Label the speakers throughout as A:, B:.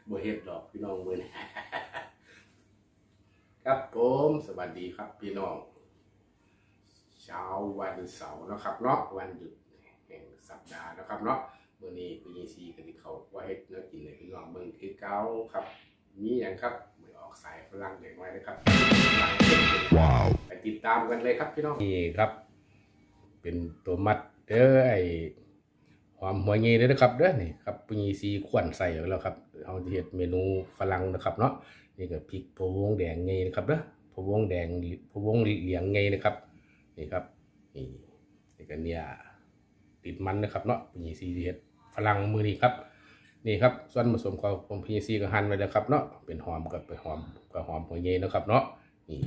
A: บ่เฮ็ดดอกพี่น้องมื้อนี้ ครับผมสวัสดีครับพี่น้องเช้าวันเสาร์นะครับเนาะวันหยุดแห่งสัปดาห์นะครับเนาะมื้อนี้พี่ซีก็สิเข้าว่าเฮ็ดแนวกินให้พี่น้องเบิ่งคือเก่าครับมีหยังครับไม่ออกสายฝรั่งเด็กไว้นะครับว้าวไปติดตามกันเลยครับพี่น้องนี่ครับเป็นตัวมัดไอ้หอมหัวงี้เลยนะครับนี่ครับพี่ซีขวนใส่แล้วครับเอาเฮ็ดเมนูฝรั่งนะครับเนาะนี่ก็พริกพะวงแดงไงนะครับพะวงแดงพะวงเหลืองไงนะครับนี่ครับนี่ก็เนี่ยติดมันนะครับเนาะพี่ซีเฮ็ดฝรั่งมือนี้ครับนี่ครับส่วนผสมของพี่ซีก็หั่นไว้แล้วครับเนาะเป็นหอมกับหอมหัวเงยนะครับเนาะนี่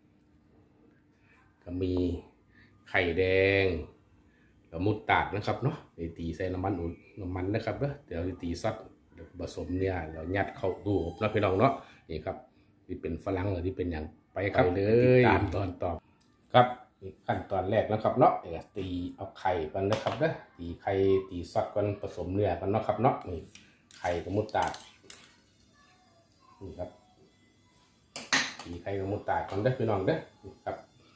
A: ก็มีไข่แดงแล้วมุดตาดนะครับเนาะตีใส่น้ำมันนะครับเดี๋ยวตีซอสผสมเนี่ยเรายัดเข้าตู้อบแล้วพี่น้องเนาะนี่ครับที่เป็นฝรั่งหรือที่เป็นอย่างไปครับเลยตามตอนต่อครับขั้นตอนแรกนะครับเนาะตีเอาไข่กันนะครับตีไข่ตีซอสกันผสมเนื้อกันเนาะครับเนาะนี่ไข่กับมุดตาดนี่ครับตีไข่กับมุดตาดกันพี่น้องนี่ครับ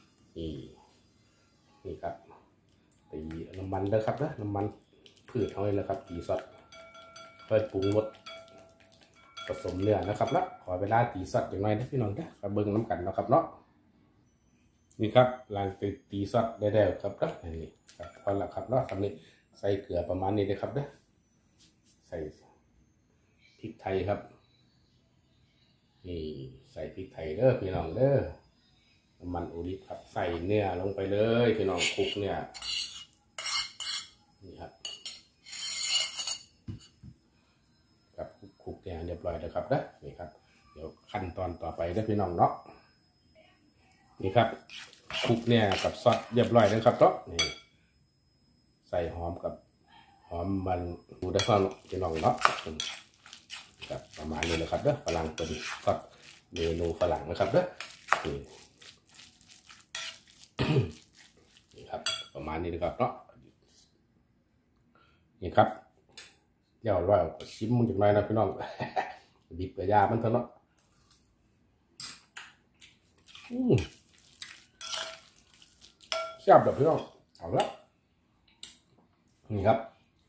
A: นี่ครับตีน้ำมันครับน้ำมันพืชเอาเลยนะครับตีซอสเปิดปรุงรสผสมเนื้อนะครับเนาะขอเวลาตีซอสอย่างไรพี่น้องกระเบื้องน้ำกันนะครับเนาะนี่ครับหลังตีซอสได้แล้วครับนี่ครับพอแล้วครับเนาะทำนี้ใส่เกลือประมาณนี้เลยครับใส่พริกไทยครับนี่ใส่พริกไทยพี่น้องน้ำมันโอลิฟครับใส่เนื้อลงไปเลยพี่น้องคลุกเนี่ยนี่ครับกับคลุกเนี่ยเรียบร้อยแล้วครับนี่ครับเดี๋ยวขั้นตอนต่อไปพี่น้องเนาะนี่ครับคลุกเนี่ยกับซอสเรียบร้อยแล้วครับเนาะนี่ใส่หอมมันดูได้ฟังพี่น้องเนาะครับประมาณนี้เลยครับฝรั่งเป็นซอสเมนูฝรั่งนะครับนี่ครับประมาณนี้นะครับเนาะนี่ครับเดี๋ยวเราชิมมันจากไหนนะพี่น้อง ดิบกับยามันเถอะเนาะแซ่บแบบพี่น้องเอาละนี่ครับ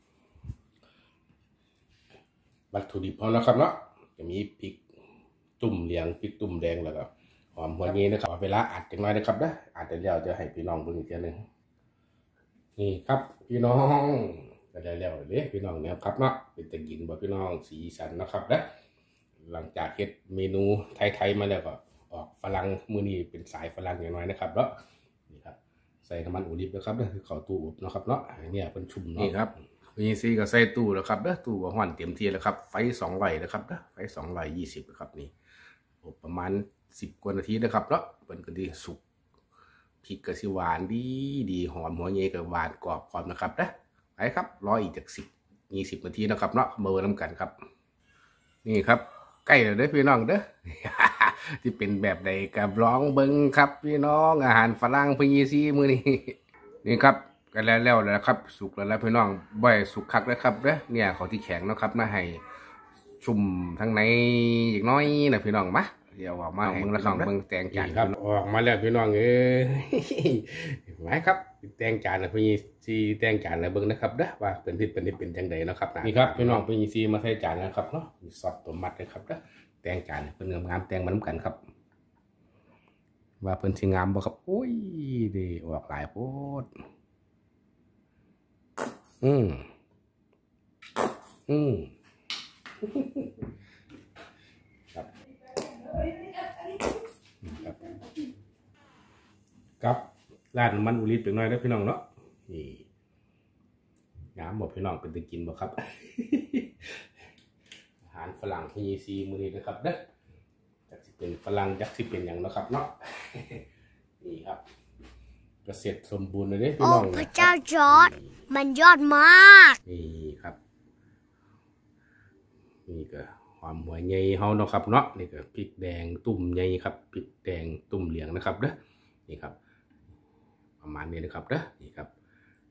A: วัตถุดิบพอแล้วครับเนาะจะมีพริกตุ่มเหลืองพริกตุ่มแดงแล้วก็หอมหัวงี้นะครับเวลาอัดจากไหนนะครับอัดเดี๋ยวจะให้พี่น้องดูอีกทีนึงนี่ครับพี่น้องก็ได้แล้วเลยพี่น้องเนี่ยครับเนาะเป็นตะกินบ่พี่น้องสีสันนะครับหลังจากเฮ็ดเมนูไทยๆมาแล้วก็ออกฝรั่งมื้อนี้เป็นสายฝรั่งอย่างน้อยนะครับเนาะนี่ครับใส่น้ำมันโอลิฟนะครับคือเข้าตู้อบนะครับเนาะเนี่ยเป็นชุ่มเนาะนี่ครับพี่ซีก็ใส่ตู้แล้วครับตู้ก็ฮ้อนเต็มที่แล้วครับไฟ200นะครับไฟ220นะครับนี่อบประมาณ10 กว่านาทีนะครับเนาะเพิ่นก็ดีสุกพริกก็สิหวานดีหอมหัวเงยก็หวานกรอบพร้อมนะครับไปครับรออีกจาก10-20 นาทีนะครับเนาะมาเบิ่งกันครับนี่ครับใกล้แล้วพี่น้องที่เป็นแบบใดกับร้องเบิ่งครับพี่น้องอาหารฝรั่งพี่ซีมื้อนี้นี่ครับกันแล้วนะครับสุกแล้วพี่น้องบ่อยสุกคักแล้วครับเนี่ยเขาที่แข็งนะครับมาให้ชุ่มทั้งในอีกน้อยนะพี่น้องมาเดี๋ยวออกมาให้เบิ่งแล้วครับเบิ่งแตงจานครับออกมาแล้วพี่น้องไหมครับแตงจานนะพี่ซีแตงจานนะเบิ่งนะครับว่าเป็นจังได๋นะครับนี่ครับพี่น้องพี่ซีมาใส่จานนะครับเนาะซอสตัวมัดนะครับแตงจานเพิ่นงามแตงมาน้ำกันครับว่าเพิ่นสิงามบ่ครับโอ้ยดีออกหลายโพดครับร้านมันอุลิตเป็นน้อยพี่น้องเนาะนี่งามบอกพี่น้องเป็นตะกินบ่ครับ อาหารฝรั่งที่ซีมือนี้นะครับจากสิเป็นฝรั่งจากสิเป็นอย่างนะครับเนาะ นี่ครับก็เสร็จสมบูรณ์เลยพี่น้องพระเจ้าจอร์จมันยอดมากนี่ครับนี่ก็หอมหัวใหญ่เฮาเนาะครับเนาะนี่ก็พริกแดงตุ่มใหญ่ครับพริกแดงตุ่มเหลืองนะครับนี่ครับประมาณนี้นะครับนี่ครับ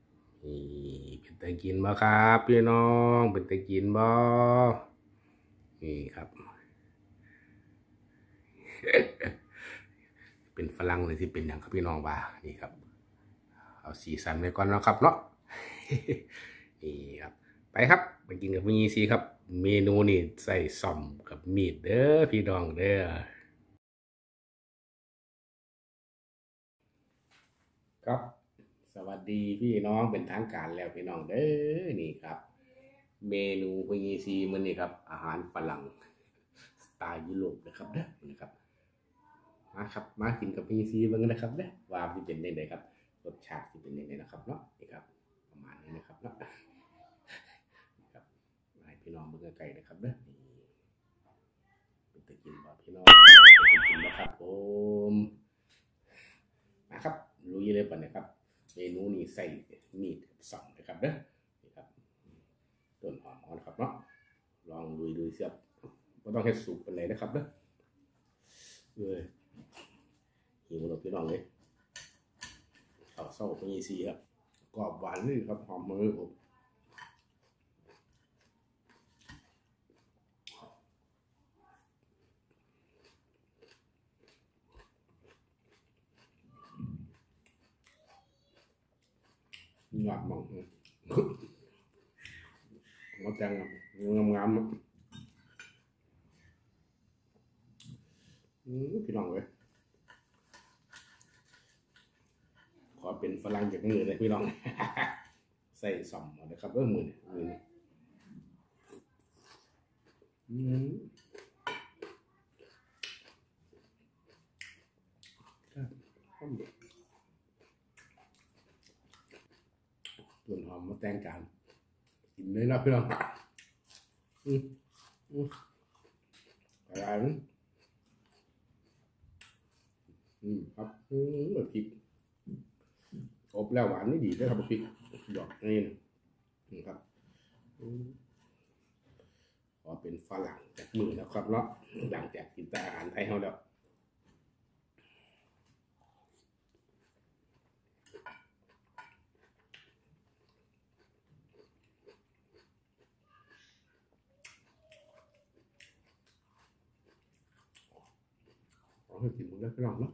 A: นี่เป็นตะกินบ่ครับพี่น้องเป็นตะกินบ่นี่ครับ เป็นฝรั่งเลยที่เป็นอย่างครับพี่น้องว่านี่ครับเอาสีสันไว้ก่อนแล้วครับเนาะ นี่ครับไปครับไปกินกับมีซีครับเมนูนี่ใส่ซ่อมกับมีดเด้อพี่น้องเด้อครับสวัสดีพี่น้องเป็นทางการแล้วพี่น้องเด้อนี่ครับเมนูมีซีมันนี่ครับอาหารฝรั่งสไตล์ยุโรปนะครับเด้อนะครับมาครับมากินกับมีซีเบิ่งนะครับเด้อว่าสิเป็นจังไดครับรสชาติสิเป็นจังไดนะครับเนาะนี่ครับประมาณนี้นะครับเนาะ ครับให้พี่น้องเบิ่งไกลๆนะครับเด้อนี่เป็นตะกินบ่พี่น้องเป็นตะกินบ่ครับผมนะครับลุยเลยป่ะนะครับเมนูนี้ใส่มีดสับนะครับเด้อนี่ครับต้นหอมนะครับเนาะลองลุยดูสิครับบ่ต้องเฮ็ดสุกปานใดนะครับเด้อหิวแล้วพี่น้องเลยข้าวเช้ามีซีครับกรอบหวานนี่ครับหอมมือผมหวานมองมาแตงงามพี่น้องเลยขอเป็นฝรั่งจากมือเลยพี่น้อง ใส่ซ่อมนะครับมือต้นหอมมาแต่งจานกินเลยนะพี่น้องอะไรครับพริกอบแล้วหวานนี่ดีด้วยครับพริกดอกนี่ครับขอเป็นฝรั่งจากมือนะครับเนาะหลังจากกินแต่อาหารไทยเขาแล้วขอให้กินหมดแล้วพี่น้องเนาะ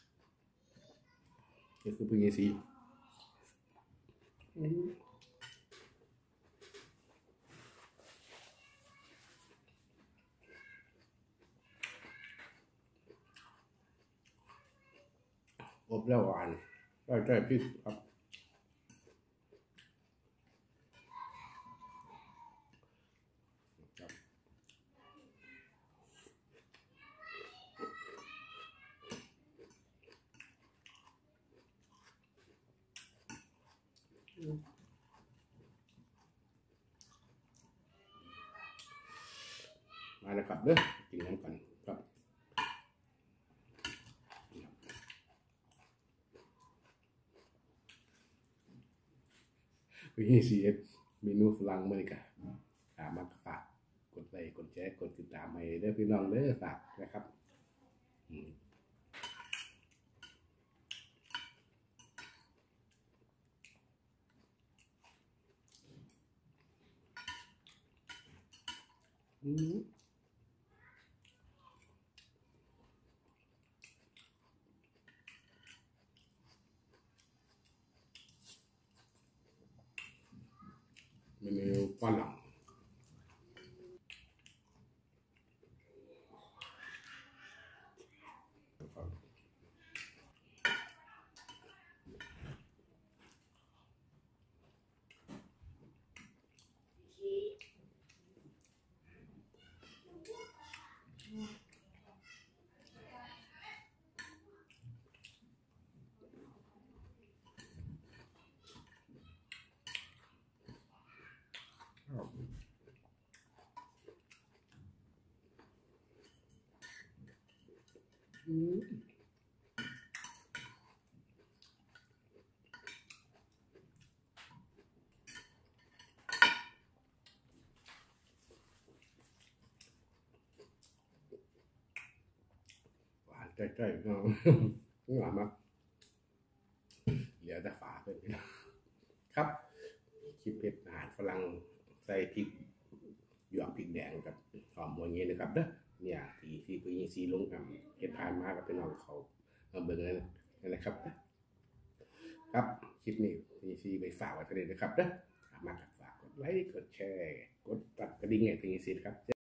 A: นี่คือพีซีอบแล้วหวานใช่พริกครับมาแล้วครับเด้อกินน้ำกันครับพีซีเมนูฝรั่งมื้อนี้ก็มาฝากกดไลค์กดแชร์กดติดตามให้เด้อพี่น้องเด้อฝากนะครับเมนูฝรั่งหวานใกล้ๆน้องหวานมากเหลือแต่ฝาเป็นครับคลิปเผ็ดอาหารฝรั่งใส่พริกหยวกพริกแดงกับหอมหัวเงี้ยนะครับเด้อเนี่ยที่พี่ยิงซีลงเห็ดผ่านมากับพี่น้องเขามาเบิ่งนั่นแหละครับครับคลิปนี้พี่ยิงซีไปฝากไว้เท่านี้นะครับเด้อมาฝากกดไลค์กดแชร์กดตัดกระดิ่งให้พี่ยิงซีครับ